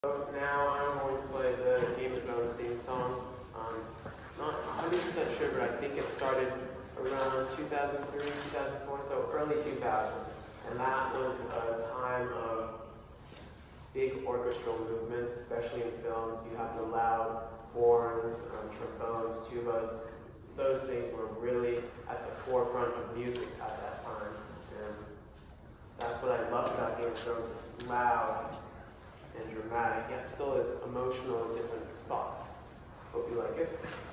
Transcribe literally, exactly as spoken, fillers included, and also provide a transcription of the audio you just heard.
So now I'm going to play the Game of Thrones theme song. Um, not one hundred percent sure, but I think it started around two thousand three, two thousand four, so early two thousands. And that was a time of big orchestral movements, especially in films. You have the loud horns, um, trombones, tubas. Those things were really at the forefront of music at that time. And that's what I loved about Game of Thrones. It's loud and dramatic, yet still it's emotional in different spots. Hope you like it.